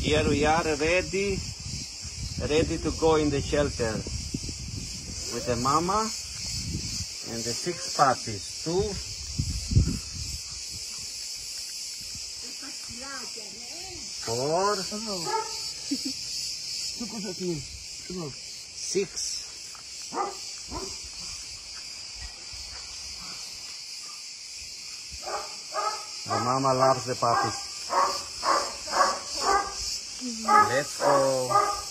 Here we are ready to go in the shelter with the mama and the 6 puppies. 2, 4, 6. The mama loves the puppies. Let's go.